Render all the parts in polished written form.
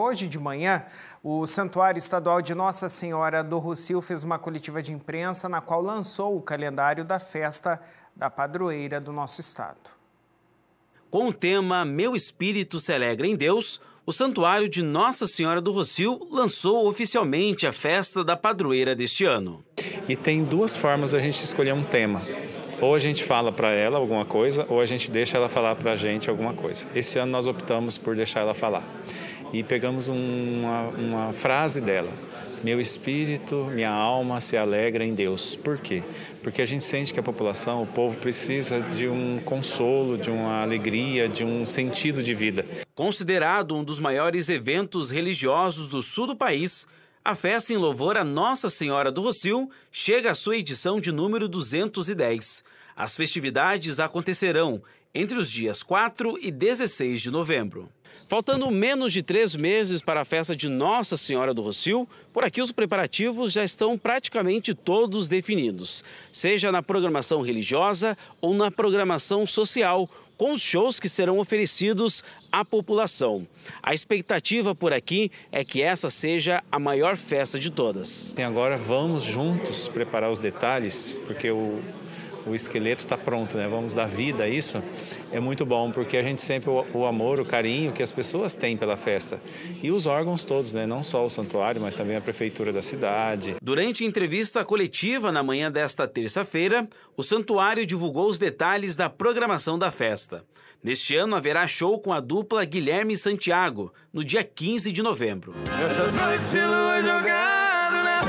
hoje de manhã, o Santuário Estadual de Nossa Senhora do Rossio fez uma coletiva de imprensa na qual lançou o calendário da festa da padroeira do nosso estado. Com o tema Meu Espírito se alegra em Deus, o Santuário de Nossa Senhora do Rossio lançou oficialmente a festa da padroeira deste ano. E tem duas formas a gente escolher um tema. Ou a gente fala para ela alguma coisa, ou a gente deixa ela falar para a gente alguma coisa. Esse ano nós optamos por deixar ela falar. E pegamos uma frase dela. Meu espírito, minha alma se alegra em Deus. Por quê? Porque a gente sente que a população, o povo, precisa de um consolo, de uma alegria, de um sentido de vida. Considerado um dos maiores eventos religiosos do sul do país, a festa em louvor a Nossa Senhora do Rossio chega à sua edição de número 210. As festividades acontecerão entre os dias 4 e 16 de novembro. Faltando menos de 3 meses para a festa de Nossa Senhora do Rossio, por aqui os preparativos já estão praticamente todos definidos, seja na programação religiosa ou na programação social, com os shows que serão oferecidos à população. A expectativa por aqui é que essa seja a maior festa de todas. E agora vamos juntos preparar os detalhes, porque o esqueleto está pronto, né? Vamos dar vida a isso. É muito bom, porque a gente sempre, o amor, o carinho que as pessoas têm pela festa. E os órgãos todos, né? Não só o santuário, mas também a prefeitura da cidade. Durante entrevista coletiva na manhã desta terça-feira, o santuário divulgou os detalhes da programação da festa. Neste ano haverá show com a dupla Guilherme e Santiago, no dia 15 de novembro. Essas noites de lua jogado na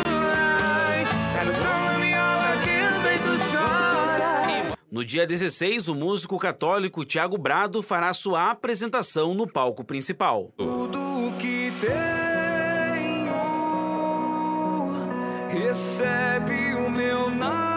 rua, no dia 16, o músico católico Thiago Brado fará sua apresentação no palco principal. Tudo que tenho recebe o meu nada.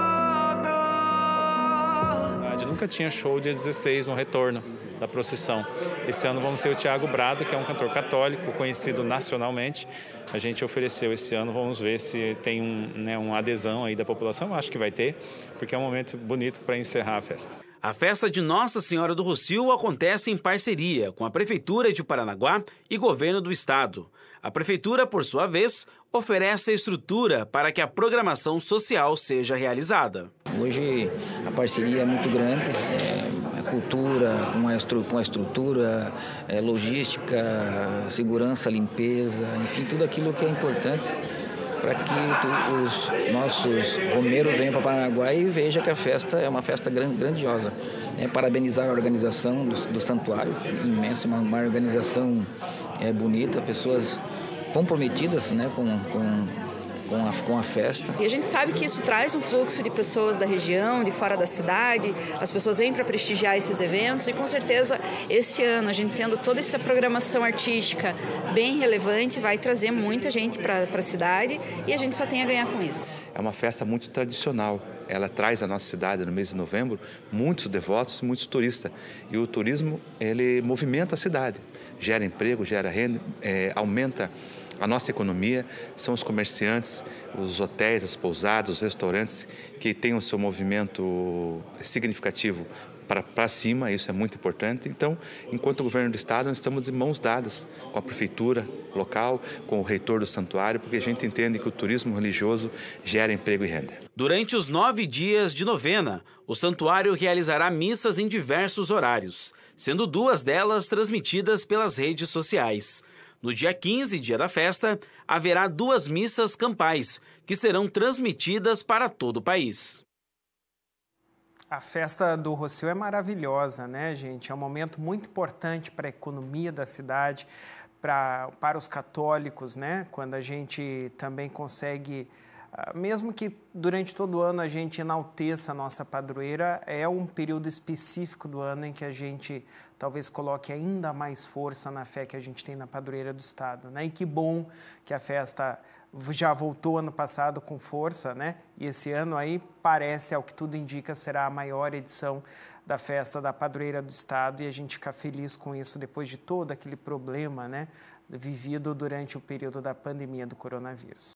Nunca tinha show dia 16 no retorno da procissão. Esse ano vamos ser o Thiago Brado, que é um cantor católico conhecido nacionalmente. A gente ofereceu esse ano, vamos ver se tem uma adesão aí da população. Acho que vai ter, porque é um momento bonito para encerrar a festa. A festa de Nossa Senhora do Rossio acontece em parceria com a Prefeitura de Paranaguá e Governo do Estado. A Prefeitura, por sua vez, oferece a estrutura para que a programação social seja realizada. Hoje a parceria é muito grande, a cultura, com a estrutura, logística, segurança, limpeza, enfim, tudo aquilo que é importante para que os nossos romeiros venham para Paranaguá e vejam que a festa é uma festa grandiosa. Parabenizar a organização do santuário, imensa, uma organização bonita, pessoas comprometidas, né, com a festa. E a gente sabe que isso traz um fluxo de pessoas da região, de fora da cidade, as pessoas vêm para prestigiar esses eventos e com certeza esse ano a gente tendo toda essa programação artística bem relevante vai trazer muita gente para a cidade e a gente só tem a ganhar com isso. É uma festa muito tradicional. Ela traz à nossa cidade, no mês de novembro, muitos devotos, muitos turistas. E o turismo, ele movimenta a cidade. Gera emprego, gera renda, aumenta a nossa economia. São os comerciantes, os hotéis, as pousadas, os restaurantes que têm o seu movimento significativo para cima, isso é muito importante. Então, enquanto governo do estado, nós estamos de mãos dadas com a prefeitura local, com o reitor do santuário, porque a gente entende que o turismo religioso gera emprego e renda. Durante os 9 dias de novena, o santuário realizará missas em diversos horários, sendo 2 delas transmitidas pelas redes sociais. No dia 15, dia da festa, haverá 2 missas campais, que serão transmitidas para todo o país. A festa do Rossio é maravilhosa, né, gente? É um momento muito importante para a economia da cidade, para os católicos, né? Quando a gente também consegue, mesmo que durante todo o ano a gente enalteça a nossa padroeira, é um período específico do ano em que a gente talvez coloque ainda mais força na fé que a gente tem na padroeira do estado, né? E que bom que a festa já voltou ano passado com força, né? E esse ano aí parece, ao que tudo indica, será a maior edição da festa da padroeira do estado e a gente fica feliz com isso depois de todo aquele problema, né, vivido durante o período da pandemia do coronavírus.